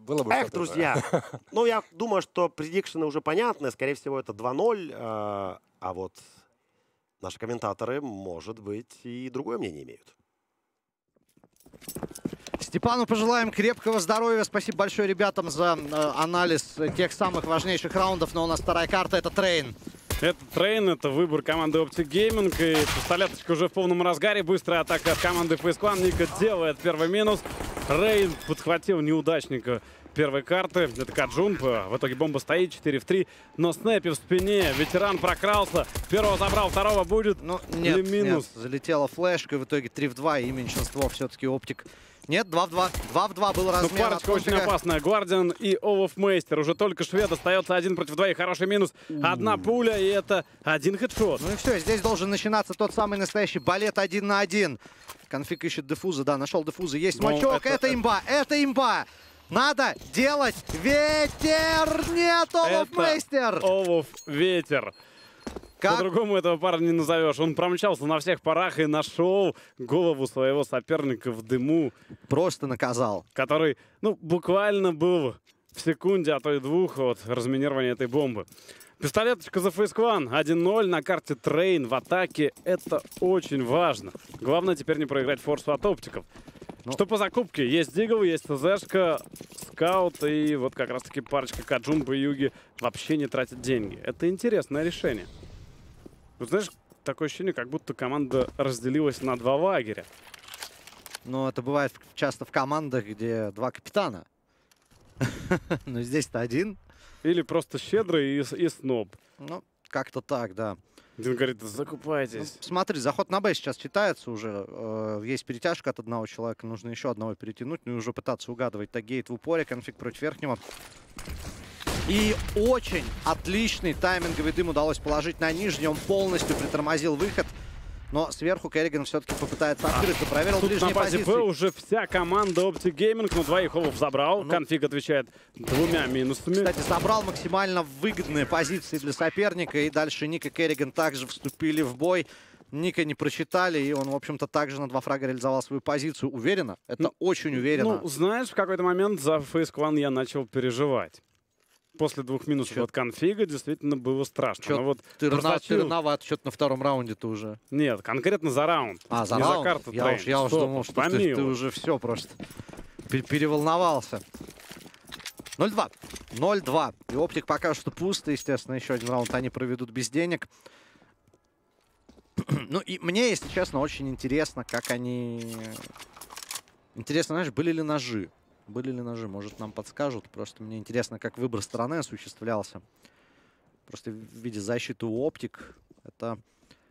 Было бы Эх, что-то, друзья, да. ну, я думаю, что предикшены уже понятны. Скорее всего, это 2-0. А вот наши комментаторы, может быть, и другое мнение имеют. Степану пожелаем крепкого здоровья. Спасибо большое ребятам за анализ тех самых важнейших раундов. Но у нас вторая карта — это Трейн. Это Трейн, это выбор команды Optic Gaming. И пистолеточка уже в полном разгаре. Быстрая атака от команды FaZe Clan. Ника делает первый минус. Рейн подхватил неудачника первой карты. Это Каджун. В итоге бомба стоит 4 в 3. Но снэпи в спине. Ветеран прокрался. Первого забрал, второго будет. Ну, нет, или минус? нет, залетела флешка. В итоге 3 в 2. И меньшинство все-таки Оптик. Нет, 2 в 2. 2 в 2 был размен. Ну, парочка очень опасная. Гвардиан и Олафмейстер. Уже только швед. Остается 1 против 2. И хороший минус. Одна пуля, и это один хедшот. Ну и все, здесь должен начинаться тот самый настоящий балет 1 на 1. Конфиг ищет дефуза, да, нашел дефуза. Есть смачок, это имба, это имба. Надо делать ветер. Нет, Олафмейстер. Олаф ветер. По-другому этого парня не назовешь. Он промчался на всех парах и нашел голову своего соперника в дыму. Просто наказал. Который, ну, буквально был в секунде, а то и двух от разминирования этой бомбы. Пистолеточка за FaZe Clan. 1-0 на карте Трейн в атаке. Это очень важно. Главное теперь не проиграть форсу от оптиков. Ну, что по закупке? Есть Дигл, есть ТЗшка, Скаут и вот как раз-таки парочка Каджун, Баюги вообще не тратят деньги. Это интересное решение. Вот знаешь, такое ощущение, как будто команда разделилась на два лагеря. Но это бывает часто в командах, где два капитана. Но здесь-то один. Или просто щедрый и сноб. Ну, как-то так, да. Один говорит, закупайтесь. Ну, смотри, заход на Б сейчас читается уже. Есть перетяжка от одного человека. Нужно еще одного перетянуть. Ну и уже пытаться угадывать таггейт в упоре. Конфиг против верхнего. И очень отличный тайминговый дым удалось положить на нижний. Он полностью притормозил выход. Но сверху Керриган все-таки попытается открыться. Проверил ближние позиции. Уже вся команда Optic Gaming, но двоих Олаф забрал. Ну, Конфиг отвечает 2 минусами. Кстати, забрал максимально выгодные позиции для соперника. И дальше Ник и Керриган также вступили в бой. Ника не прочитали, и он, в общем-то, также на 2 фрага реализовал свою позицию. Уверенно? Это очень уверенно. Ну, знаешь, в какой-то момент за FaZe Clan я начал переживать. После 2 минусов от конфига действительно было страшно. Вот ты рановат, что-то на втором раунде-то уже. Нет, конкретно за раунд. А, за не раунд? За карту Я уж думал, что ты уже все просто переволновался. 0-2. 0-2. И Оптик пока что пусто. Естественно, еще один раунд они проведут без денег. Ну и мне, если честно, очень интересно, как они... Интересно, знаешь, были ли ножи? Были ли ножи? Может, нам подскажут. Просто мне интересно, как выбор стороны осуществлялся. Просто в виде защиты у Оптик. Это...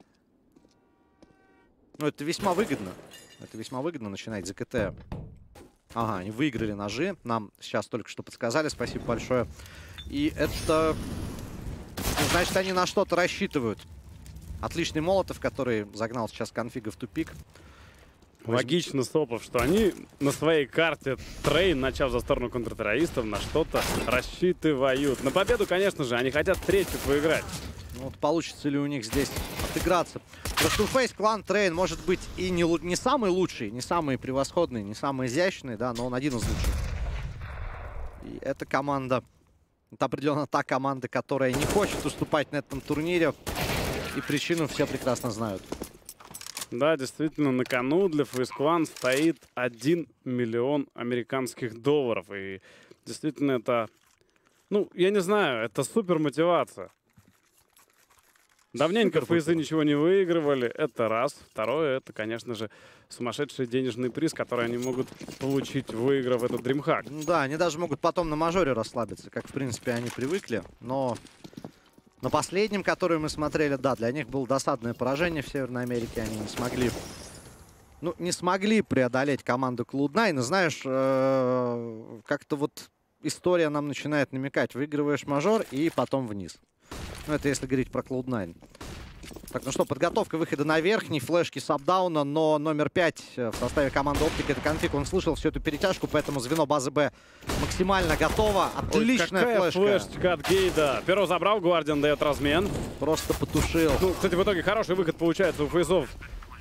Ну, это весьма выгодно. Это весьма выгодно начинать за КТ. Ага, они выиграли ножи. Нам сейчас только что подсказали. Спасибо большое. И это... Значит, они на что-то рассчитывают. Отличный Молотов, который загнал сейчас конфига в тупик. Логично, Сопов, что они на своей карте Трейн, начав за сторону контртеррористов, на что-то рассчитывают. На победу, конечно же, они хотят третью выиграть. Ну, вот получится ли у них здесь отыграться. Просто у FaZe Clan Трейн может быть и не самый лучший, не самый превосходный, не самый изящный, да, но он один из лучших. И эта команда, это определенно та команда, которая не хочет уступать на этом турнире. И причину все прекрасно знают. Да, действительно, на кону для FaZe Clan стоит 1 миллион американских долларов. И действительно это, ну, я не знаю, это супер мотивация. Давненько FaZe ничего не выигрывали, это раз. Второе, это, конечно же, сумасшедший денежный приз, который они могут получить, выиграв этот DreamHack. Да, они даже могут потом на мажоре расслабиться, как, в принципе, они привыкли. Но на последнем, который мы смотрели, да, для них было досадное поражение в Северной Америке. Они не смогли, ну, не смогли преодолеть команду Cloud9. И знаешь, как-то вот история нам начинает намекать. Выигрываешь мажор и потом вниз. Ну, это если говорить про Cloud9. Так, ну что, подготовка выхода на верхний, флешки сапдауна, но номер 5 в составе команды Оптик — это конфиг. Он слышал всю эту перетяжку, поэтому звено базы Б максимально готово. Отличная флешка. Флешечка от Гейда. Первого забрал, Гвардиан дает размен. Просто потушил. Ну, кстати, в итоге хороший выход получается у фейзов.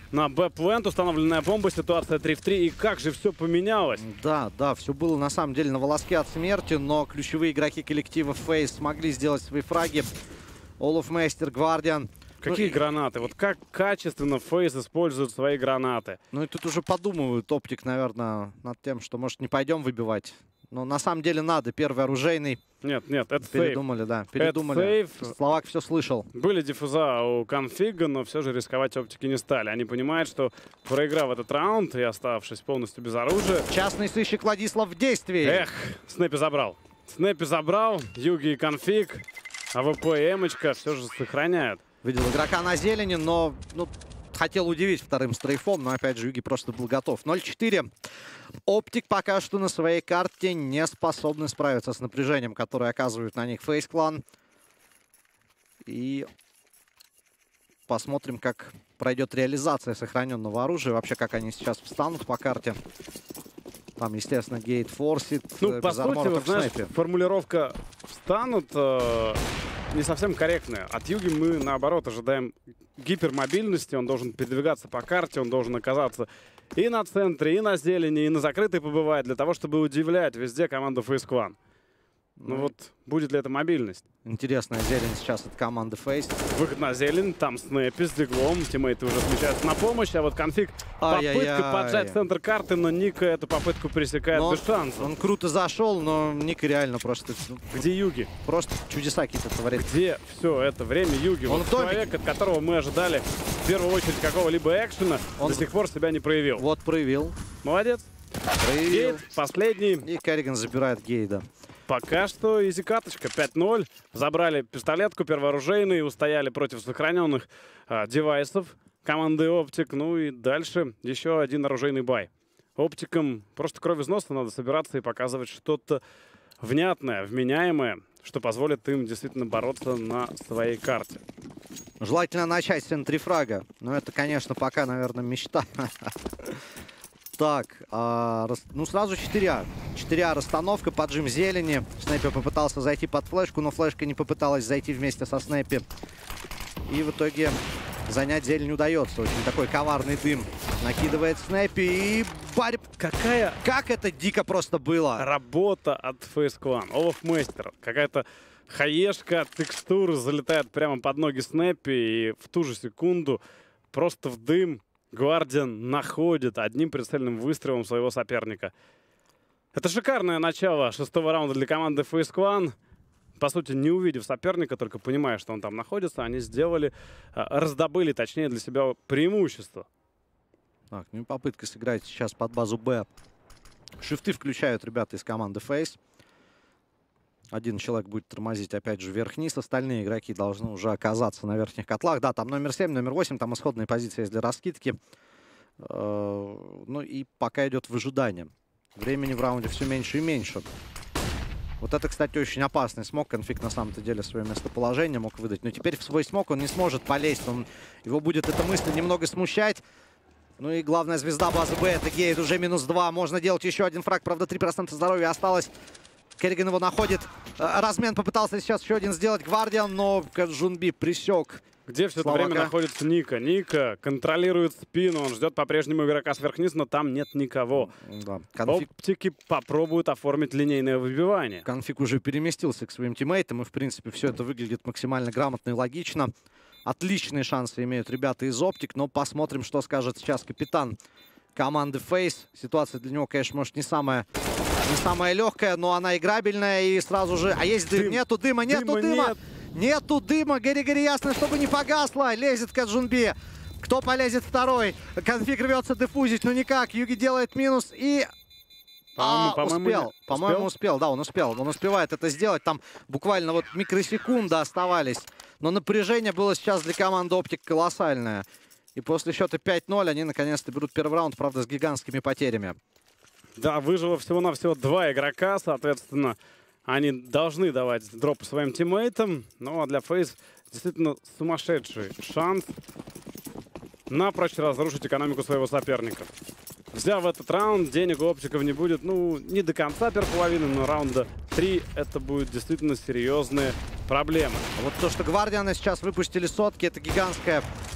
на Б-плент. Установленная бомба, ситуация 3 в 3. И как же все поменялось. Да, все было на самом деле на волоске от смерти, но ключевые игроки коллектива FaZe смогли сделать свои фраги. Олафмейстер, Гвардиан. Какие гранаты? Вот как качественно FaZe используют свои гранаты. Ну и тут уже подумывают Оптик, наверное, над тем, что, может, не пойдем выбивать. Но на самом деле надо. Первый оружейный. Нет, это передумали, сейф. да. Передумали. Это сейф. Словак все слышал. Были диффуза у конфига, но все же рисковать Оптики не стали. Они понимают, что проиграв этот раунд и оставшись полностью без оружия... Частный сыщик Владислав в действии. Эх, Снэппи забрал. Снэппи забрал. Юги и конфиг. АВП и Эмочка все же сохраняют. Видел игрока на зелени, но хотел удивить вторым стрейфом, но опять же Юги просто был готов. 0-4. Оптик пока что на своей карте не способны справиться с напряжением, которое оказывает на них FaZe Clan. И посмотрим, как пройдет реализация сохраненного оружия. Вообще, как они сейчас встанут по карте. Там, естественно, гейт форсит. Ну, по сути, вот, знаешь, формулировка «встанут» не совсем корректная. От Юги мы, наоборот, ожидаем гипермобильности. Он должен передвигаться по карте, он должен оказаться и на центре, и на зелени, и на закрытой побывать, для того, чтобы удивлять везде команду FaZe Clan. Ну вот, будет ли это мобильность? Интересная зелень сейчас от команды FaZe. Выход на зелень, там Снэппи с диглом, тиммейты уже смещаются на помощь, а вот конфиг попытка поджать центр карты, но Ника эту попытку пресекает без шансов. Он круто зашел, но Ника реально просто... Где Юги? Просто чудеса какие-то творит. Где все это время Юги? Он вот человек, от которого мы ожидали в первую очередь какого-либо экшена, до сих пор себя не проявил. Вот проявил. Молодец. Проявил. Гейт, последний. И Керриган забирает Гейда. Пока что изи-каточка, 5-0. Забрали пистолетку, первооружейный, устояли против сохраненных девайсов команды Оптик. Ну и дальше еще один оружейный бай. Оптикам просто кровь из носа надо собираться и показывать что-то внятное, вменяемое, что позволит им действительно бороться на своей карте. Желательно начать с центрифрага. Но это, конечно, пока, наверное, мечта. Так, ну сразу 4А. 4А расстановка, поджим зелени. Снэппи попытался зайти под флешку, но флешка не попыталась зайти вместе со Снэппи. И в итоге занять зелень удается. Очень такой коварный дым накидывает Снэппи и... Как это дико просто было. Работа от FaZe Clan. Олафмейстер. Какая-то хаешка от текстуры залетает прямо под ноги Снэппи. И в ту же секунду просто в дым Гвардиан находит одним прицельным выстрелом своего соперника. Это шикарное начало 6-го раунда для команды FaZe Clan. По сути, не увидев соперника, только понимая, что он там находится, они раздобыли, точнее, для себя преимущество. Так, ну и попытка сыграть сейчас под базу Б. Шифты включают ребята из команды FaZe. Один человек будет тормозить, опять же, вверх-вниз. Остальные игроки должны уже оказаться на верхних котлах. Да, там номер 7, номер 8, там исходные позиции есть для раскидки. Ну и пока идет выжидание. Времени в раунде все меньше и меньше. Вот это, кстати, очень опасный смог. Конфиг на самом-то деле свое местоположение мог выдать. Но теперь в свой смог он не сможет полезть. Его будет эта мысль немного смущать. Ну и главная звезда базы Б — это Гейт. Уже -2. Можно делать еще один фраг. Правда, 3% здоровья осталось. Керриган его находит. Размен попытался сейчас еще один сделать Гвардиан, но Каджунби присек. Где все это время находится Ника? Ника контролирует спину, он ждет по-прежнему игрока сверх-вниз, но там нет никого. Да. Оптики попробуют оформить линейное выбивание. Конфиг уже переместился к своим тиммейтам, и в принципе все это выглядит максимально грамотно и логично. Отличные шансы имеют ребята из Оптик, но посмотрим, что скажет сейчас капитан команды FaZe. Ситуация для него, конечно, может не самая легкая, но она играбельная, и сразу же... А есть дым? Нету дыма, нету дыма! Нету дыма! Гори-гори ясно, чтобы не погасло! Лезет Каджунби. Кто полезет второй? Конфиг рвется дефузить, но никак. Юги делает минус и... По-моему, успел. Да, он успел. Он успевает это сделать. Там буквально вот микросекунды оставались. Но напряжение было сейчас для команды Оптик колоссальное. И после счета 5-0 они наконец-то берут первый раунд, правда, с гигантскими потерями. Да, выжило всего-навсего 2 игрока, соответственно, они должны давать дропы своим тиммейтам. Ну, а для FaZe действительно сумасшедший шанс напрочь разрушить экономику своего соперника. Взяв этот раунд, денег у Оптиков не будет, ну, не до конца первой половины, но раунда 3 это будет действительно серьезная проблема. Вот то, что Гвардианы сейчас выпустили сотки, это гигантская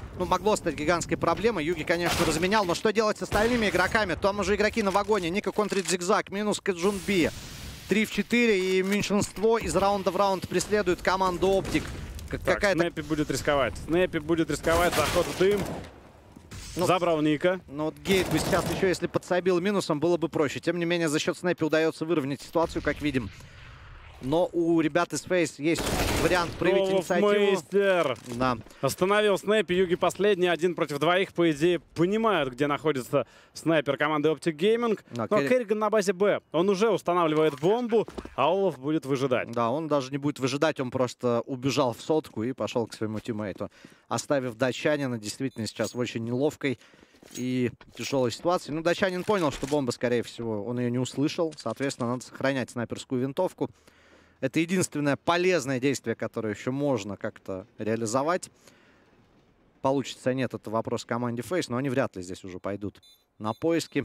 ну, могло стать гигантской проблемой. Юги, конечно, разменял, но что делать с остальными игроками? Там уже игроки на вагоне. Ника контрит зигзаг, минус Каджунби. 3 в 4, и меньшинство из раунда в раунд преследует команду Оптик. Снэппи будет рисковать. Снэппи будет рисковать, заход в дым. Ну, забрал Ника. Ну вот Гейт бы сейчас еще, если подсобил минусом, было бы проще. Тем не менее, за счет Снэппи удается выровнять ситуацию, как видим. Но у ребят из Фейс есть вариант проявить инициативу. Да. Остановил Снэппи. Юги последний. 1 против 2. По идее, понимают, где находится снайпер команды Optic Gaming. Но Керриган на базе Б. Он уже устанавливает бомбу, а Олаф будет выжидать. Да, он даже не будет выжидать. Он просто убежал в сотку и пошел к своему тиммейту, оставив датчанина действительно сейчас в очень неловкой и тяжелой ситуации. Ну, датчанин понял, что бомба, скорее всего, он ее не услышал. Соответственно, надо сохранять снайперскую винтовку. Это единственное полезное действие, которое еще можно как-то реализовать. Получится нет, это вопрос команде Фейс, но они вряд ли здесь уже пойдут на поиски.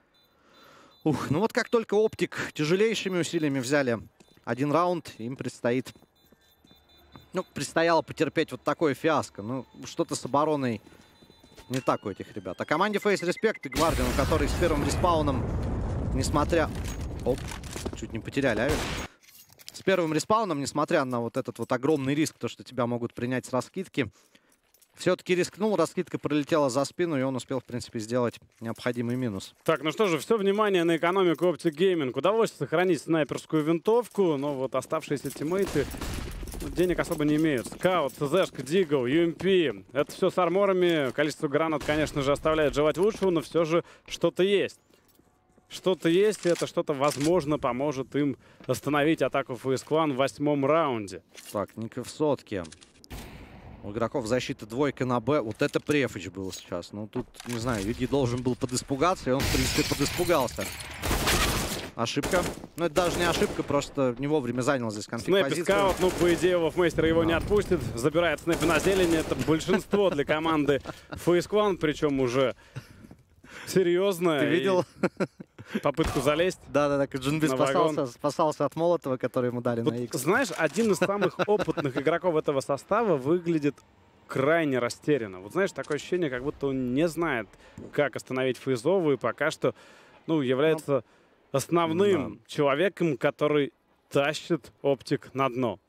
Ух, ну вот как только Оптик тяжелейшими усилиями взяли один раунд, им предстоит... Ну, предстояло потерпеть вот такое фиаско. Ну, что-то с обороной не так у этих ребят. А команде Фейс респект и Гвардиану, который с первым респауном, несмотря... Оп, чуть не потеряли, а? С первым респауном, несмотря на вот этот вот огромный риск, то, что тебя могут принять с раскидки, все-таки рискнул, раскидка пролетела за спину, и он успел, в принципе, сделать необходимый минус. Так, ну что же, все внимание на экономику Optic Gaming. Удалось сохранить снайперскую винтовку, но вот оставшиеся тиммейты денег особо не имеют. Скаут, ЦЗшка, Дигл, UMP. Это все с арморами. Количество гранат, конечно же, оставляет желать лучшего, но все же что-то есть. Что-то есть, и это что-то, возможно, поможет им остановить атаку FaZe Clan в 8-м раунде. Так, Ника в сотке. У игроков защиты двойка на Б. Вот это префич был сейчас. Ну, тут, не знаю, Юги должен был подиспугаться, и он, в принципе, подиспугался. Ошибка. Ну, это даже не ошибка, просто не вовремя занял здесь конфликт позицию. Снэппи скаут, ну, по идее, Лофмейстер его не отпустит. Забирает Снэппи на зелени. Это большинство для команды FaZe Clan, причем уже серьезно. Ты видел? Попытку залезть. Да-да-да, Каджунби спасался от Молотова, который ему дали вот, на X. Знаешь, один из самых опытных игроков этого состава выглядит крайне растерянно. Вот знаешь, такое ощущение, как будто он не знает, как остановить фейзовую, и пока что, ну, является основным человеком, который тащит Оптик на дно.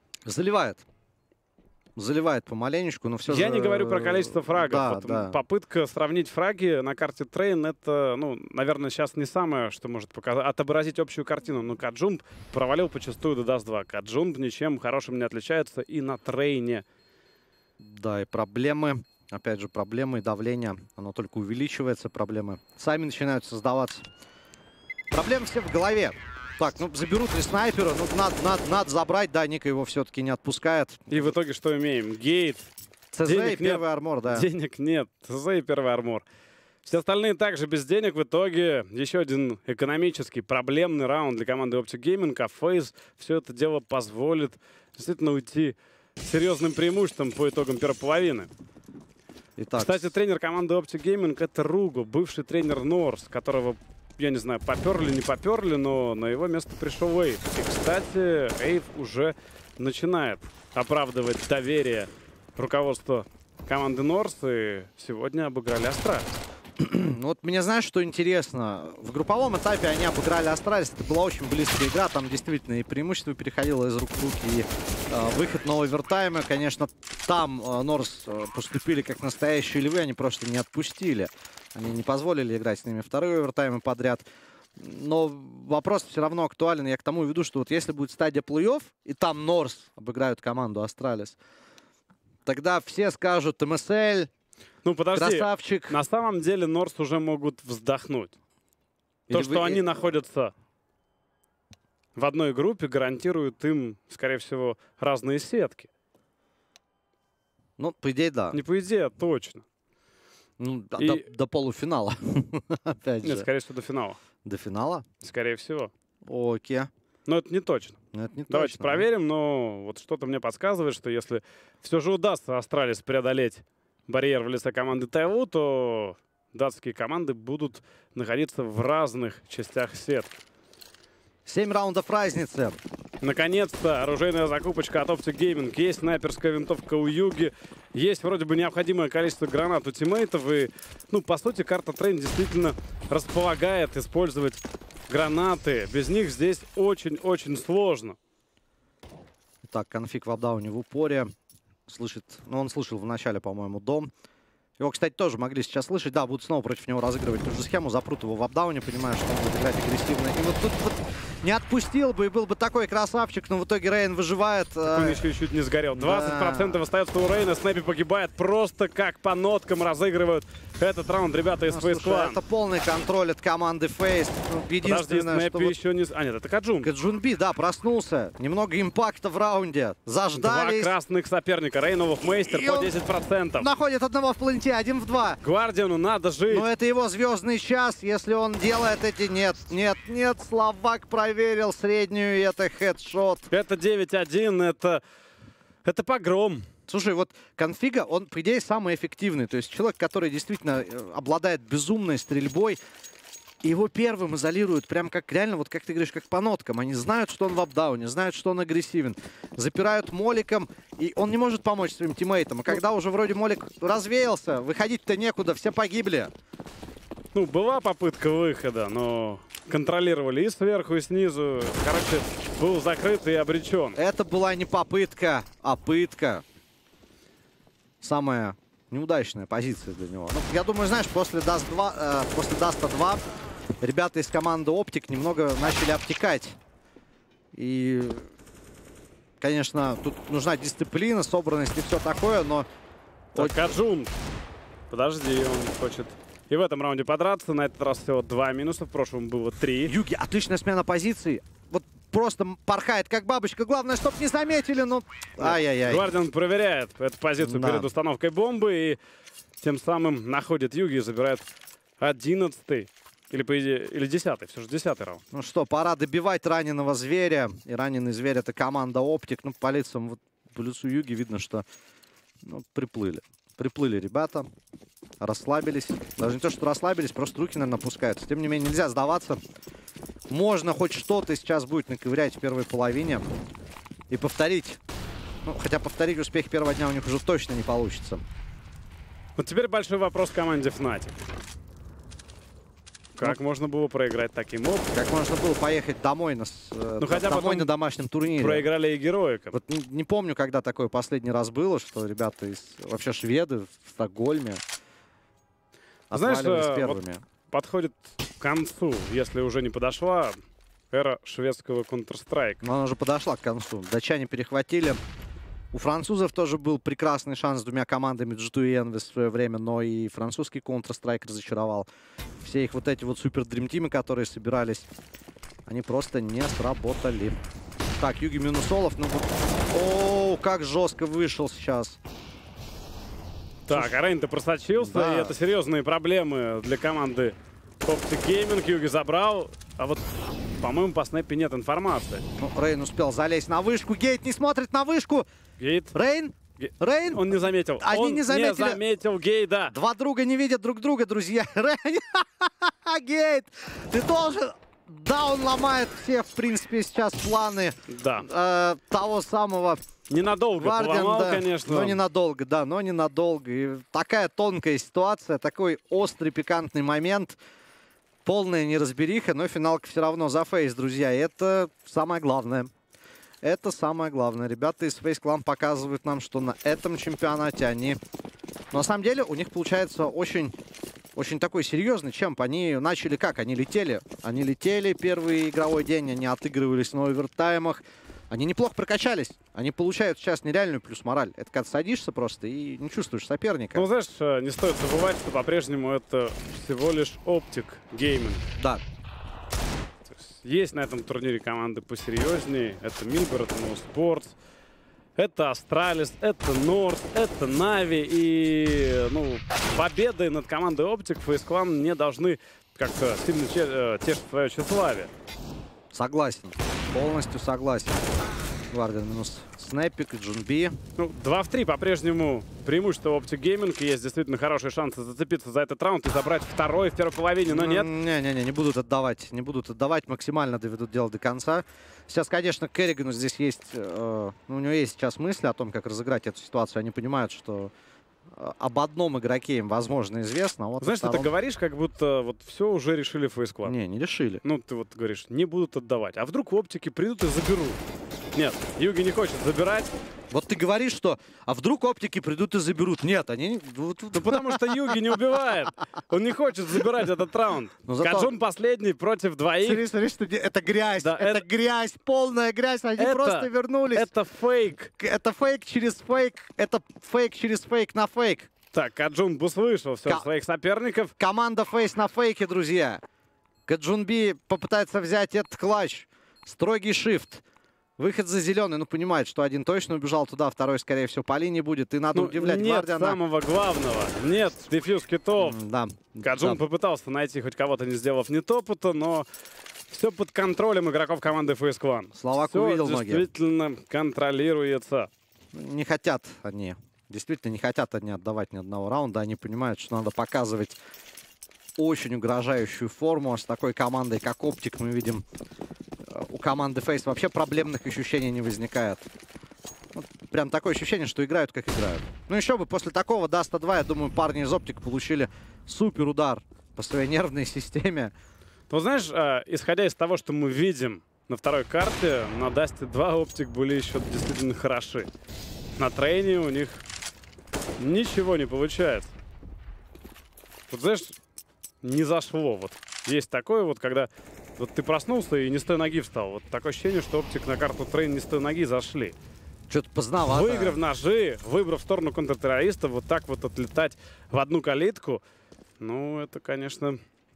Заливает помаленечку, но все же... Я не говорю про количество фрагов. Да, вот да. Попытка сравнить фраги на карте Трейн, это, ну, наверное, сейчас не самое, что может показать, отобразить общую картину. Но Каджумб провалил почастую до Даст-2. Каджумб ничем хорошим не отличается и на Трейне. Да, и проблемы, опять же, проблемы и давление, оно только увеличивается, проблемы сами начинают создаваться. Проблемы все в голове. Так, ну заберут ли снайпера? Ну, надо забрать, да, Ника его все-таки не отпускает. И в итоге что имеем? Гейт. ЦЗ и первый армор, да. Денег нет. ЦЗ и первый армор. Все остальные также без денег. В итоге еще один экономический проблемный раунд для команды Optic Gaming. А FaZe все это дело позволит действительно уйти серьезным преимуществом по итогам первой половины. Итак, кстати, тренер команды Optic Gaming — это Руго, бывший тренер Норс, которого, я не знаю, поперли, не поперли, но на его место пришел Эйв. И, кстати, Эйв уже начинает оправдывать доверие руководства команды Норс, и сегодня обыграли Астралис. Ну вот мне, знаешь, что интересно? В групповом этапе они обыграли Астралис. Это была очень близкая игра. Там действительно и преимущество переходило из рук в руки, и выход на овертаймы. Конечно, там Норс поступили как настоящие львы. Они просто не отпустили. Они не позволили играть с ними вторые овертаймы подряд. Но вопрос все равно актуален. Я к тому веду, что вот если будет стадия плей-офф, и там Норс обыграют команду Астралис, тогда все скажут: МСЛ, ну, подожди, красавчик. На самом деле Норс уже могут вздохнуть. То, что они находятся в одной группе, гарантирует им, скорее всего, разные сетки. Ну, по идее, да. Не по идее, а точно. Ну, до полуфинала. Опять Нет, же. скорее всего, до финала. До финала? Скорее всего. Окей. Но это не точно. Давайте проверим, но вот что-то мне подсказывает, что если все же удастся Астралис преодолеть барьер в лице команды ТАУ, то датские команды будут находиться в разных частях сетки. 7 раундов разницы. Наконец-то оружейная закупочка от Optic Gaming. Есть снайперская винтовка у Юги. есть вроде бы необходимое количество гранат у тиммейтов. И, ну, по сути, карта Трейн действительно располагает использовать гранаты. Без них здесь очень-очень сложно. Так, конфиг в апдауне в упоре. Слышит, ну, он слышал в начале, по-моему, дом. Его, кстати, тоже могли сейчас слышать. Да, будут снова против него разыгрывать ту же схему. Запрут его в апдауне, понимая, что он будет играть агрессивно. И вот тут вот не отпустил бы, и был бы такой красавчик, но в итоге Рейн выживает. Он еще чуть не сгорел. 20% остается у Рейна. Снэппи погибает просто как по ноткам разыгрывают этот раунд ребята из FaZe Clan. Это полный контроль от команды FaZe. Единственное, Подожди, что Снэппи еще не... А, нет, это Каджун. Каджунби, да, проснулся. Немного импакта в раунде. Заждались. Два красных соперника. Рейновых Мейстер по 10%. Находит одного в планете, 1 в 2. Гвардиану надо жить. Но это его звездный час, если он делает эти... Нет, нет, нет, Словак проверил среднюю, и это хедшот. Это 9-1, это погром. Слушай, вот конфига, он, по идее, самый эффективный. То есть человек, который действительно обладает безумной стрельбой, его первым изолируют, прям как реально, вот как ты говоришь, как по ноткам. Они знают, что он в апдауне, знают, что он агрессивен. Запирают моликом, и он не может помочь своим тиммейтам. А когда уже вроде молик развеялся, выходить-то некуда, все погибли. Ну, была попытка выхода, но контролировали и сверху, и снизу. Короче, был закрыт и обречен. Это была не попытка, а пытка. Самая неудачная позиция для него. Ну, я думаю, знаешь, после Даста 2 ребята из команды Оптик немного начали обтекать. И, конечно, тут нужна дисциплина, собранность и все такое, но... Так, Каджун, подожди, он хочет и в этом раунде подраться. На этот раз всего 2 минуса, в прошлом было 3. Юги, отличная смена позиций. Вот просто порхает как бабочка. Главное, чтобы не заметили, но... Ай-яй-яй. Гвардиан проверяет эту позицию перед установкой бомбы и тем самым находит Юги и забирает 11-й. Или, по идее, или 10-й. Все же 10-й раунд. Ну что, пора добивать раненого зверя. И раненый зверь — это команда Оптик. Ну, по лицам, вот по лицу Юги видно, что приплыли. Приплыли ребята. Расслабились. Даже не то, что расслабились, просто руки, наверное, опускаются. Тем не менее, нельзя сдаваться. Можно хоть что-то сейчас будет наковырять в первой половине. И повторить. Ну, хотя повторить успех первого дня у них уже точно не получится. Вот теперь большой вопрос команде Fnatic. Как можно было проиграть таким образом? Как можно было поехать домой на, домой на домашнем турнире. Проиграли и героикам. Вот не помню, когда такое последний раз было, что ребята из вообще шведы в Стокгольме отваливались первыми. Вот подходит к концу, если уже не подошла, эра шведского Counter-Strike. Но она уже подошла к концу. Датчане перехватили. У французов тоже был прекрасный шанс с двумя командами G2 и Envy в свое время, но и французский Counter-Strike разочаровал. Все их вот эти вот супер дрим-тимы, которые собирались, они просто не сработали. Так, Юги минус Олаф. Ну, о, как жестко вышел сейчас. Так, а Рейн-то просочился, да. И это серьезные проблемы для команды Optic Gaming. Юги забрал, а вот, по-моему, по снэпе нет информации. Ну, Рейн успел залезть на вышку. Гейт не смотрит на вышку. Гейт. Рейн? Рейн? Он не заметил. Они не заметили. Не заметил Гейда. Два друга не видят друг друга, друзья. Рейн. Гейт, ты должен... Да, он ломает все, в принципе, сейчас планы того самого... Ненадолго поломал, да, конечно. Но ненадолго, да, но ненадолго. И такая тонкая ситуация, такой острый, пикантный момент. Полная неразбериха, но финалка все равно за FaZe, друзья. И это самое главное. Это самое главное. Ребята из FaZe Clan показывают нам, что на этом чемпионате они... Но на самом деле у них получается очень такой серьезный чемп. Они начали как? Они летели. Они летели первый игровой день, они отыгрывались на овертаймах. Они неплохо прокачались. Они получают сейчас нереальную плюс-мораль. Это когда садишься просто и не чувствуешь соперника. Ну, знаешь, не стоит забывать, что по-прежнему это всего лишь Optic Gaming. Да. Есть на этом турнире команды посерьезнее. Это Милбер, это No Sports, это Астралис, это Норд, это Нави. И, ну, победы над командой Optic FaZe Clan не должны как-то сильно тешить свое тщеславие. Согласен. Полностью согласен. Гвардиан минус Снэпик и Джунби. Ну, 2 в 3 по-прежнему преимущество Optic Gaming. Есть действительно хорошие шансы зацепиться за этот раунд и забрать второй в первой половине, но нет. Не будут отдавать. Не будут отдавать, максимально доведут дело до конца. Сейчас, конечно, Керригану здесь есть... у него есть сейчас мысли о том, как разыграть эту ситуацию. Они понимают, что об одном игроке им, возможно, известно. Вот знаешь, ты говоришь, как будто вот все уже решили FaZe Clan. Не решили. Ну, ты вот говоришь, не будут отдавать. А вдруг в Оптике придут и заберут? Нет, Юги не хочет забирать. Вот ты говоришь, что а вдруг Оптики придут и заберут. Нет, они... Ну, потому что Юги не убивает. Он не хочет забирать этот раунд. Каджун последний против двоих. Смотри, что это грязь. Да, это грязь, полная грязь. Они просто вернулись. Это фейк. Это фейк через фейк. Это фейк через фейк на фейк. Так, Каджун Бус вышел все своих соперников. Команда фейс на фейке, друзья. Каджун Би попытается взять этот клатч. Строгий шифт. Выход за зеленый, ну, понимает, что один точно убежал туда, второй, скорее всего, по линии будет. И надо удивлять нет Гвардиана. Самого главного. Нет дефьюз китов. Да. Каджун попытался найти хоть кого-то, не сделав ни топота, но все под контролем игроков команды FaZe Clan. Словак увидел ноги. Действительно контролируется. Не хотят они. Действительно, не хотят они отдавать ни одного раунда. Они понимают, что надо показывать очень угрожающую форму. С такой командой, как Оптик, мы видим... У команды FaZe вообще проблемных ощущений не возникает. Вот прям такое ощущение, что играют, как играют. Ну еще бы, после такого Даста 2, я думаю, парни из Оптик получили супер удар по своей нервной системе. Ну, знаешь, исходя из того, что мы видим на второй карте, на Дасте 2 Оптик были еще действительно хороши. На трейне у них ничего не получается. Вот знаешь, не зашло. Вот есть такое вот, когда... Вот ты проснулся и не с той ноги встал. Вот такое ощущение, что Оптик на карту трейн не с той ноги зашли. Что-то поздновато. Выиграв ножи, выбрав сторону контртеррористов, вот так вот отлетать в одну калитку, ну, это, конечно,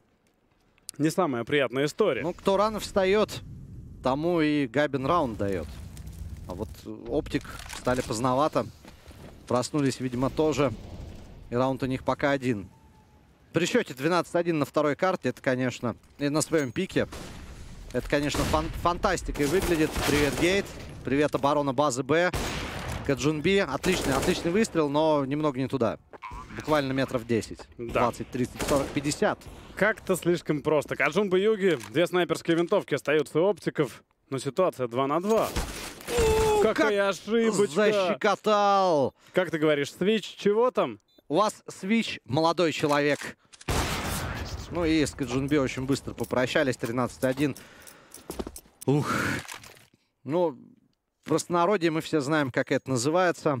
не самая приятная история. Ну, кто рано встает, тому и Габин раунд дает. А вот Оптик стали поздновато. Проснулись, видимо, тоже. И раунд у них пока один. При счете 12-1 на второй карте, это, конечно, и на своем пике, это, конечно, фантастикой выглядит. Привет, Гейт. Привет, оборона базы Б. Каджун Би. Отличный выстрел, но немного не туда. Буквально метров 10. Да. 20, 30, 40, 50. Как-то слишком просто. Каджун Би Юги. Две снайперские винтовки остаются у Оптиков. Но ситуация 2 на 2. Какая ошибочка. Защекотал. Как ты говоришь, свич чего там? У вас свич, молодой человек. Ну и с Каджун Би очень быстро попрощались. 13-1. Ух. Ну, в простонародье мы все знаем, как это называется.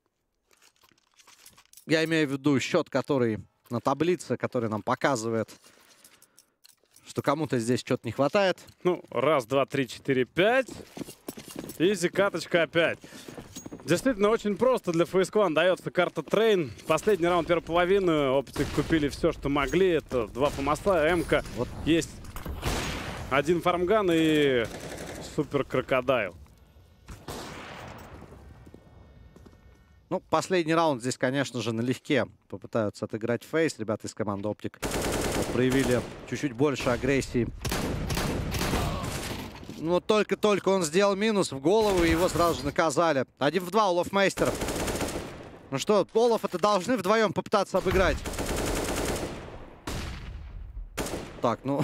Я имею в виду счет, который на таблице, который нам показывает, что кому-то здесь что-то не хватает. Ну, 1, 2, 3, 4, 5. Изи каточка опять. Действительно, очень просто для FaZe Clan дается карта Трейн. Последний раунд первой половины. Оптик купили все, что могли. Это 2 фомоса, М-ка. Вот. Есть 1 фармган и супер крокодайл. Ну, последний раунд здесь, конечно же, налегке попытаются отыграть FaZe. Ребята из команды Оптик проявили чуть-чуть больше агрессии. Но только-только он сделал минус в голову, и его сразу же наказали. 1 в 2 Олафмейстер. Ну что, Олаф это должны вдвоем попытаться обыграть. Так, ну...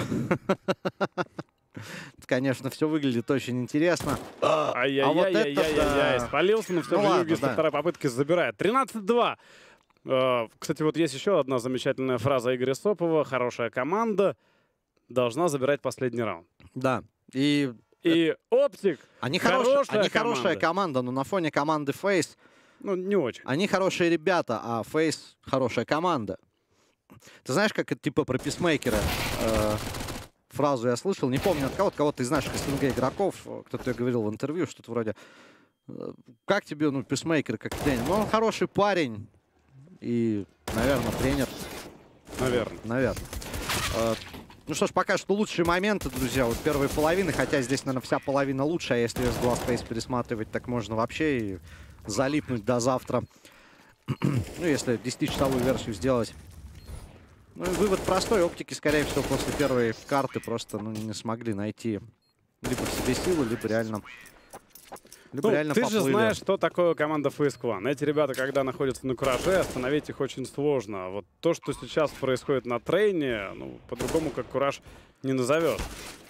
Конечно, все выглядит очень интересно. Ай-яй-яй-яй-яй-яй. Спалился, но все же Юги со второй попытки забирает. 13-2. Кстати, вот есть еще одна замечательная фраза Игоря Сопова. Хорошая команда должна забирать последний раунд. Да. И Оптик они хорошая команда, но на фоне команды FaZe... Ну, не очень. Они хорошие ребята, а FaZe хорошая команда. Ты знаешь, как это типа про писмейкера? Фразу я слышал, не помню от кого-то из наших СНГ игроков. Кто-то говорил в интервью, что-то вроде... Как тебе, ну, писмейкер, как тренер? Ну, он хороший парень. И, наверное, тренер. Наверное. Ну что ж, пока что лучшие моменты, друзья, вот первой половины, хотя здесь, наверное, вся половина лучше, а если с глаз Space пересматривать, так можно вообще и залипнуть до завтра. Ну, если 10-часовую версию сделать. Ну, и вывод простой. Оптики, скорее всего, после первой карты просто не смогли найти либо в себе силы, либо реально Либо Ну, реально ты поплыли. же знаешь, что такое команда FaZe Clan. Эти ребята, когда находятся на кураже, остановить их очень сложно. А вот то, что сейчас происходит на трейне, ну, по-другому как кураж не назовешь.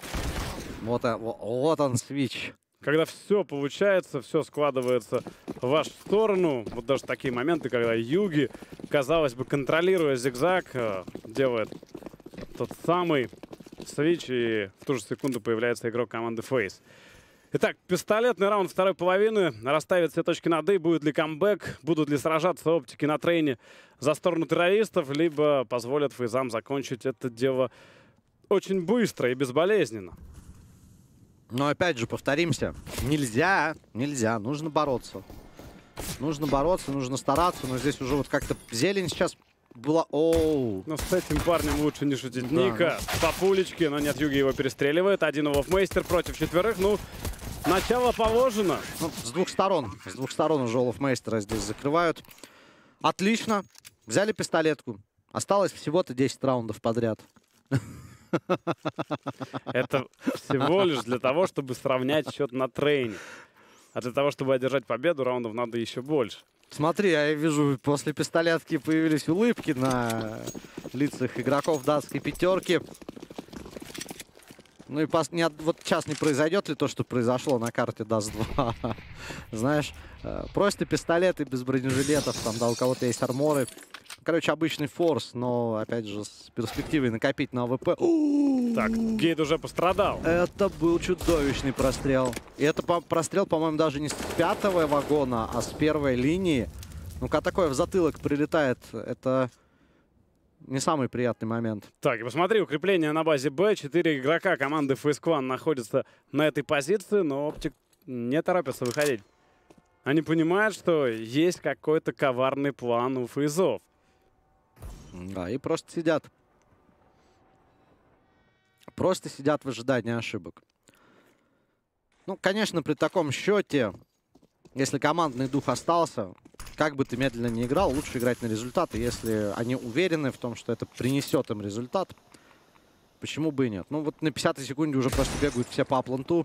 Вот он, свич. Когда все получается, все складывается в вашу сторону. Вот даже такие моменты, когда Юги, казалось бы, контролируя зигзаг, делает тот самый свич, и в ту же секунду появляется игрок команды FaZe. Итак, пистолетный раунд второй половины. Расставит все точки над «и». Будет ли камбэк? Будут ли сражаться оптики на трейне за сторону террористов? Либо позволят фейзам закончить это дело очень быстро и безболезненно. Но опять же, повторимся. Нельзя, нужно бороться. Нужно стараться. Но здесь уже вот как-то зелень сейчас была... Оу. Но с этим парнем лучше не шутить. Да, Ника по пулечке, но нет, Юги его перестреливает. Один Олафмейстер против четверых. Ну, начало положено. Ну, с двух сторон. С двух сторон уже Олафмейстера здесь закрывают. Отлично. Взяли пистолетку. Осталось всего-то 10 раундов подряд. Это всего лишь для того, чтобы сравнять счет на трейне. А для того, чтобы одержать победу, раундов надо еще больше. Смотри, я вижу, после пистолетки появились улыбки на лицах игроков датской пятерки. Ну и вот сейчас не произойдет ли то, что произошло на карте Dust 2? Знаешь, просто пистолеты без бронежилетов, там, да, у кого-то есть арморы. Короче, обычный форс, но, опять же, с перспективой накопить на АВП. Так, Гейд уже пострадал. Это был чудовищный прострел. И это прострел, по-моему, даже не с 5-го вагона, а с первой линии. Ну, когда такое в затылок прилетает, это не самый приятный момент. Так, и посмотри, укрепление на базе Б. 4 игрока команды FaZe Clan находятся на этой позиции, но Оптик не торопится выходить. Они понимают, что есть какой-то коварный план у фейзов. Да, и просто сидят. Просто сидят в ожидании ошибок. Ну, конечно, при таком счете, если командный дух остался, как бы ты медленно не играл, лучше играть на результаты. Если они уверены в том, что это принесет им результат, почему бы и нет? Ну, вот на 50-й секунде уже просто бегают все по планту.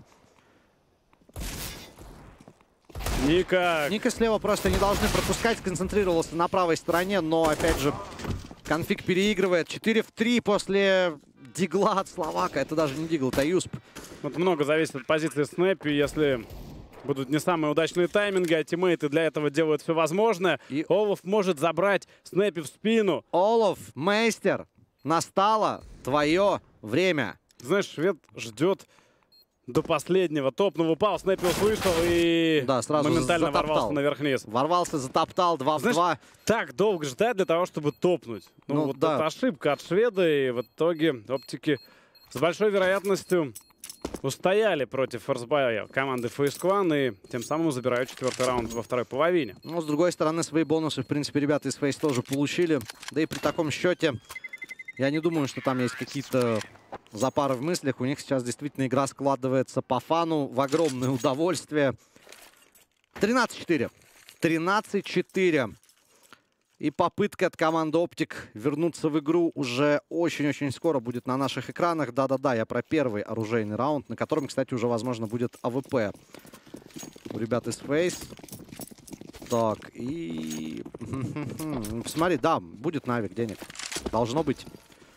Ника слева просто не должны пропускать, сконцентрировался на правой стороне, но, опять же, конфиг переигрывает. 4 в 3 после дигла от Словака. Это даже не дигл, это юсп. Вот много зависит от позиции Снэппи. Если будут не самые удачные тайминги, а тиммейты для этого делают все возможное, И Олаф может забрать Снэппи в спину. Олафмейстер, настало твое время. Знаешь, швед ждет до последнего. Топнул, упал, Снэппи услышал и Да, сразу моментально затоптал. ворвался наверх-вниз. Ворвался, затоптал, 2 в 2. Знаешь, так долго ждать для того, чтобы топнуть. Ну, вот да. это ошибка от шведа, и в итоге оптики с большой вероятностью устояли против форсбая команды FaZe Clan и тем самым забирают 4-й раунд во второй половине. Но, с другой стороны, свои бонусы, в принципе, ребята из FaZe тоже получили. Да и при таком счете, я не думаю, что там есть какие-то запары в мыслях. У них сейчас действительно игра складывается по фану в огромное удовольствие. 13-4. 13-4. И попытка от команды Оптик вернуться в игру уже очень-очень скоро будет на наших экранах. Да-да-да, я про первый оружейный раунд, на котором, кстати, уже, возможно, будет АВП у ребят из FaZe. Так, и... Посмотри, да, будет навик денег. Должно быть.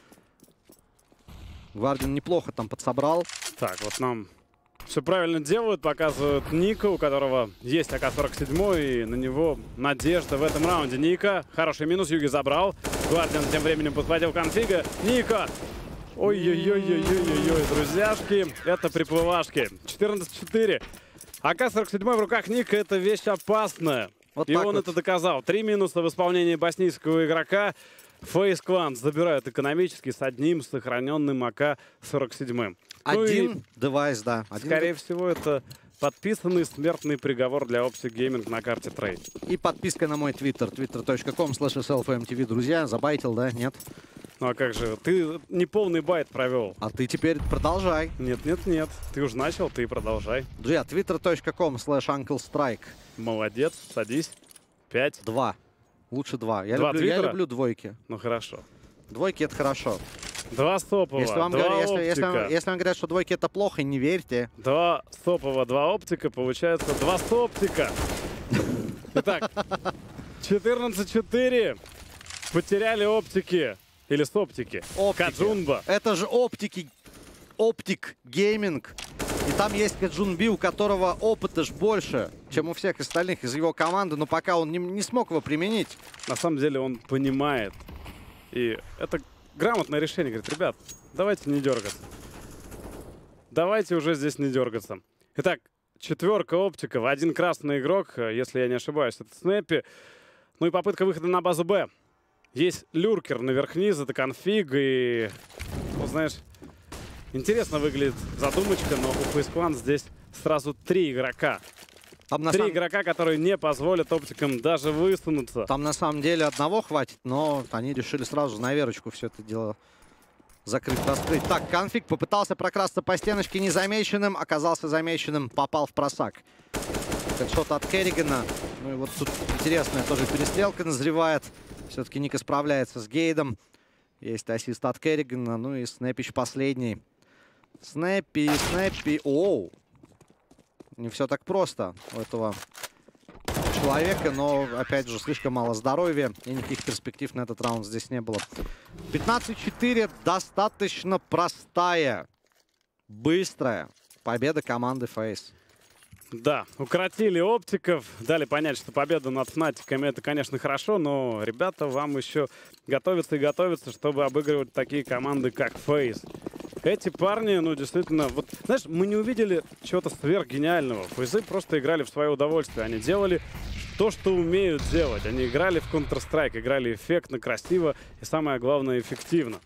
Гвардин неплохо там подсобрал. Так, вот нам все правильно делают, показывают Ника, у которого есть АК-47, и на него надежда в этом раунде. Ника, хороший минус, Юги забрал. Гвардиан тем временем подхватил конфига. Ника! Ой-ой-ой-ой-ой-ой, друзьяшки, это приплывашки. 14-4. АК-47 в руках Ника — это вещь опасная. Вот и он вот это доказал. 3 минуса в исполнении боснийского игрока. FaZe Clan забирают экономически с одним сохраненным АК-47. Один девайс, да. Скорее всего, это подписанный смертный приговор для Optic Gaming на карте Трейд. И подписка на мой твиттер. twitter.com/slfmtv. Друзья, забайтил, да? Нет? Ну а как же? Ты не полный байт провел. А ты теперь продолжай. Нет. Ты уже начал, ты продолжай. Друзья, twitter.com/unclestrike. Молодец, садись. 5. 2. Лучше 2. Я Два люблю твиттера? двойки. Ну хорошо. Двойки — это хорошо. 2 Сопова, Если вам, 2 говорят, Оптика. если вам говорят, что двойки это плохо, не верьте. 2 Сопова, 2 Оптика, получается 2 Соптика. Итак, 14-4. Потеряли Оптики. Или Соптики. Оптики. Каджунба. Это же Оптик Гейминг. И там есть Каджунби, у которого опыта ж больше, чем у всех остальных из его команды, но пока он не смог его применить. На самом деле он понимает. И это грамотное решение. Говорит, ребят, давайте не дергаться. Давайте уже здесь не дергаться. Итак, 4 Оптиков, 1 красный игрок, если я не ошибаюсь, это Снэппи. Ну и попытка выхода на базу Б. Есть люркер наверх-вниз, это конфиг, и, ну, знаешь, интересно выглядит задумочка, но у FaZe Clan здесь сразу 3 игрока. Там 3 игрока, которые не позволят Оптикам даже высунуться. Там на самом деле одного хватит, но они решили сразу на верочку все это дело закрыть, раскрыть. Так, конфиг попытался прокрасться по стеночке незамеченным, оказался замеченным, попал в просак. Хедшот от Керригана. Ну и вот тут интересная тоже перестрелка назревает. Все-таки Ника справляется с Гейдом. Есть ассист от Керригана. Ну и Снэппич последний. Снэппи. Оу. Не все так просто у этого человека, но, опять же, слишком мало здоровья. И никаких перспектив на этот раунд здесь не было. 15-4. Достаточно простая, быстрая победа команды FaZe. Да, укоротили Оптиков, дали понять, что победа над Фнатиками это, конечно, хорошо, но ребята вам еще готовятся и готовятся, чтобы обыгрывать такие команды, как FaZe. Эти парни, ну, действительно, вот, знаешь, мы не увидели чего-то сверхгениального. FaZe просто играли в свое удовольствие. Они делали то, что умеют делать. Они играли в Counter-Strike, играли эффектно, красиво и, самое главное, эффективно.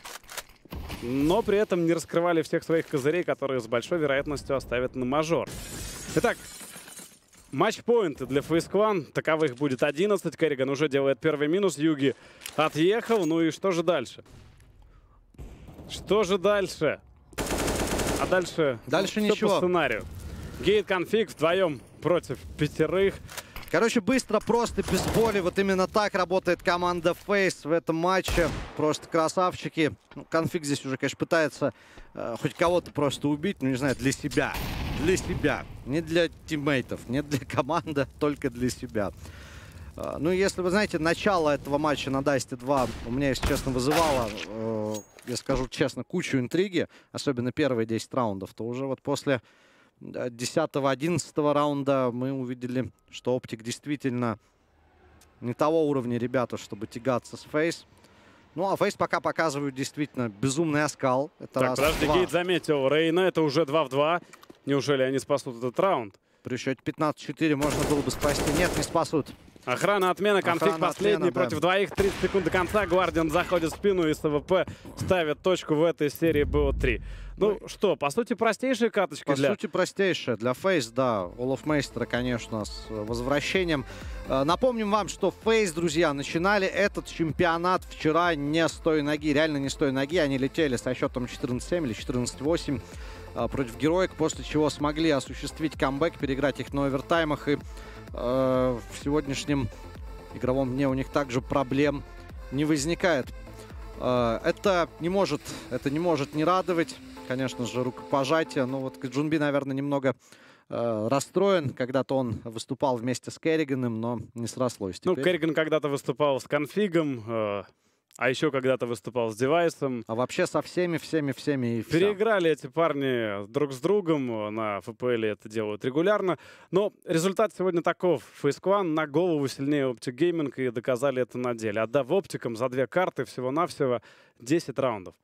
Но при этом не раскрывали всех своих козырей, которые с большой вероятностью оставят на мажор. Итак, матчпоинты для FaZe Clan. Таковых будет 11. Керриган уже делает первый минус. Юги отъехал. Ну и что же дальше? Что же дальше? А дальше... Дальше ну, ничего. По сценарию. Гейт конфиг вдвоем против 5. Короче, быстро, просто, без боли. Вот именно так работает команда FaZe в этом матче. Просто красавчики. Ну, конфиг здесь уже, конечно, пытается хоть кого-то просто убить. Ну, не знаю, для себя. Для себя. Не для тиммейтов, не для команды, только для себя. Ну, если вы знаете, начало этого матча на Dusty 2 у меня, если честно, вызывало, я скажу честно, кучу интриги. Особенно первые 10 раундов. То уже вот после 10-11 раунда мы увидели, что Оптик действительно не того уровня ребята, чтобы тягаться с FaZe. Ну, а FaZe пока показывают действительно безумный оскал. Это Так, раз, подожди, два. Гейт заметил Рейна. Это уже 2 в 2. Неужели они спасут этот раунд? При счете 15-4 можно было бы спасти. Нет, не спасут. Охрана, отмена, конфиг Охрана, последний отмена, против да. 2. 30 секунд до конца. Гвардиан заходит в спину, и СВП ставит точку. В этой серии было 3. Ну что, по сути, простейшая каточка По для... сути, простейшая. Для FaZe, да. Олафмейстера, конечно, с возвращением. Напомним вам, что FaZe, друзья, начинали этот чемпионат вчера не с той ноги. Реально не с той ноги. Они летели со счетом 14-7 или 14-8 против Героик, после чего смогли осуществить камбэк, переиграть их на овертаймах. И в сегодняшнем игровом дне у них также проблем не возникает. Это не может не радовать. Конечно же, рукопожатие. Ну вот Каджунби, наверное, немного расстроен. Когда-то он выступал вместе с Керриганом, но не срослось теперь. Ну, Керриган когда-то выступал с конфигом, а еще когда-то выступал с девайсом. А вообще со всеми. И всё. Переиграли эти парни друг с другом. На ФПЛ это делают регулярно. Но результат сегодня таков. FaZe Clan на голову сильнее Optic Gaming, и доказали это на деле. Отдав Оптикам за 2 карты всего-навсего 10 раундов.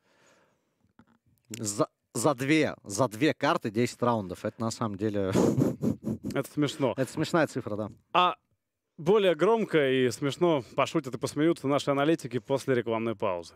За две карты 10 раундов. Это на самом деле... Это смешно. Это смешная цифра, да. А более громко и смешно пошутят и посмеются наши аналитики после рекламной паузы.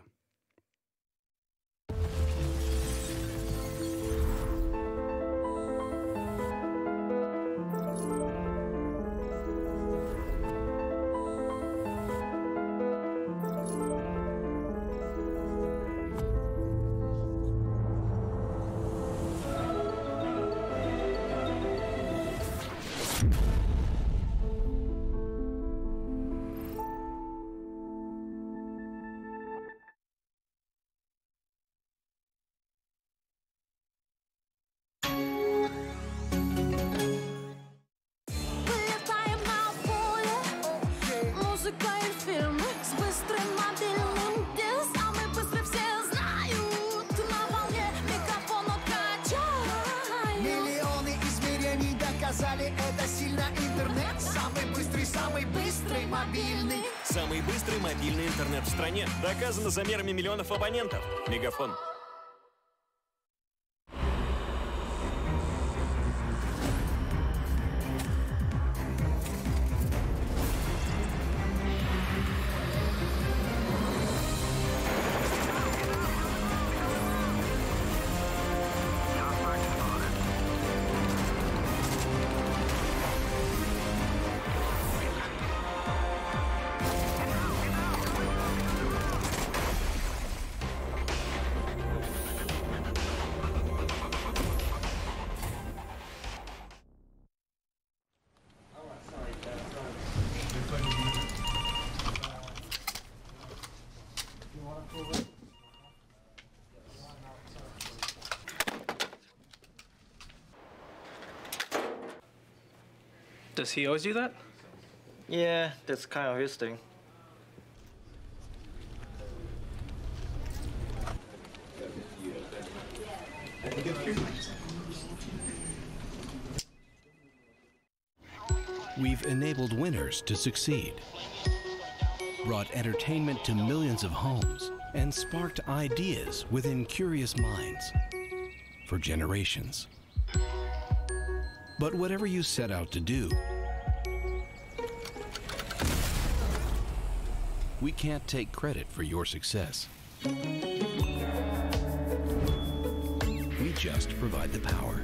это сильно интернет. Самый быстрый мобильный. Самый быстрый мобильный интернет в стране. Доказано замерами миллионов абонентов. Мегафон. Does he always do that? Yeah, that's kind of his thing. We've enabled winners to succeed, brought entertainment to millions of homes, and sparked ideas within curious minds for generations. But whatever you set out to do, we can't take credit for your success. We just provide the power.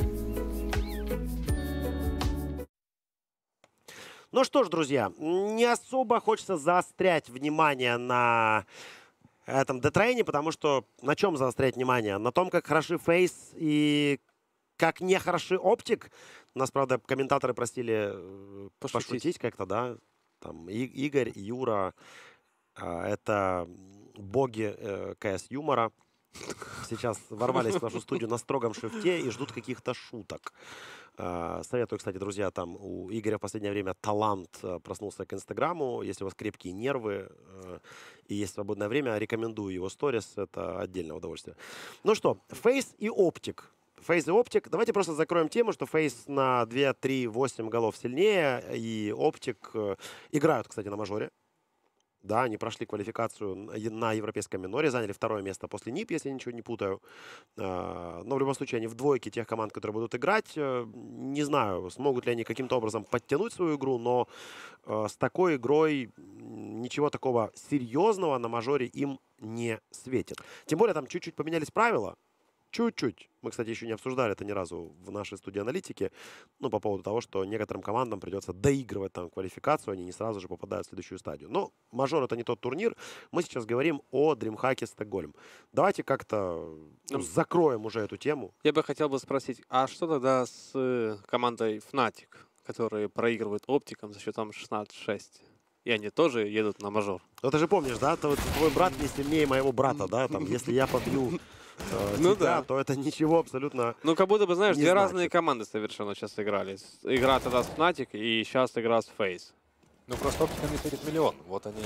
Ну что ж, друзья, не особо хочется заострять внимание на этом детрейне, потому что на чем заострять внимание? На том, как хороши Фейс и как не хороши Оптик. Нас, правда, комментаторы просили пошутить как-то, да. Там Игорь, Юра, это боги КС-юмора. Сейчас ворвались в нашу студию на строгом шрифте и ждут каких-то шуток. Советую, кстати, друзья, там у Игоря в последнее время талант проснулся к Инстаграму. Если у вас крепкие нервы и есть свободное время, рекомендую его сторис. Это отдельное удовольствие. Ну что, Фейс и Оптик. Фейс и Оптик. Давайте просто закроем тему, что Фейс на 2, 3, 8 голов сильнее. И Оптик играют, кстати, на мажоре. Да, они прошли квалификацию на европейском миноре, заняли 2-е место после НИП, если я ничего не путаю. Но в любом случае они в двойке тех команд, которые будут играть. Не знаю, смогут ли они каким-то образом подтянуть свою игру, но с такой игрой ничего такого серьезного на мажоре им не светит. Тем более там чуть-чуть поменялись правила. Чуть-чуть. Мы, кстати, еще не обсуждали это ни разу в нашей студии аналитики. Ну, по поводу того, что некоторым командам придется доигрывать там квалификацию, они не сразу же попадают в следующую стадию. Но мажор — это не тот турнир. Мы сейчас говорим о DreamHack Стокгольм. Давайте как-то закроем уже эту тему. Я бы хотел спросить, а что тогда с командой Fnatic, которые проигрывают Оптикам за счетом 16-6? И они тоже едут на мажор. Ну, ты же помнишь, да? Твой брат не сильнее моего брата, да? Там, если я побью Ну тебя, да. то это ничего абсолютно. Ну, как будто бы, знаешь, не две значит. разные команды совершенно сейчас играли. Игра тогда с Fnatic и сейчас игра с FaZe. Ну, просто Оптикам не светит миллион. Вот они...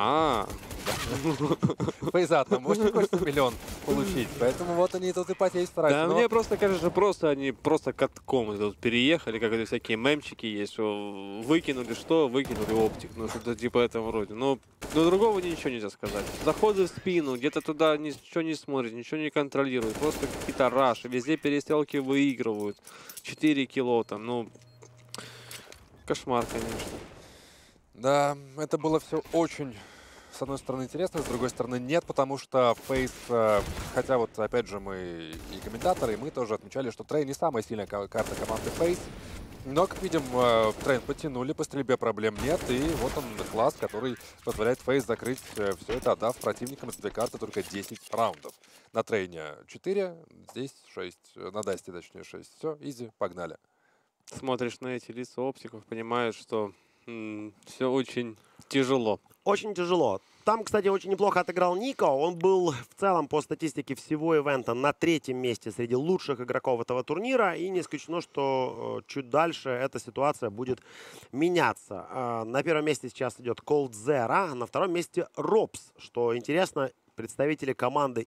Фейза от намощника хочется миллион получить. Поэтому вот они тут и потеть стараются. Да, но- мне просто кажется, что они просто катком тут переехали, как это всякие мемчики есть, что выкинули выкинули Оптик, ну что-то типа этого вроде. Но другого ничего нельзя сказать. Заходы в спину, где-то туда ничего не смотрят, ничего не контролируют, просто какие-то раши, везде перестрелки выигрывают, 4 кило там, ну, кошмар, конечно. Да, это было все очень, с одной стороны, интересно, с другой стороны, нет, потому что Фейс, хотя вот, опять же, мы и комментаторы, и мы тоже отмечали, что Трейн не самая сильная карта команды Фейс. Но, как видим, Трейн потянули, по стрельбе проблем нет, и вот он класс, который позволяет Фейс закрыть все это, отдав противникам из этой карты только 10 раундов. На Трейне 4, здесь 6, на Дасте, точнее, 6. Все, изи, погнали. Смотришь на эти лица Оптиков, понимаешь, что все очень тяжело. Очень тяжело. Там, кстати, очень неплохо отыграл Нико. Он был в целом по статистике всего ивента на 3-м месте среди лучших игроков этого турнира. И не исключено, что чуть дальше эта ситуация будет меняться. На 1-м месте сейчас идет Cold Zero, а на 2-м месте Робс. Что интересно, представители команды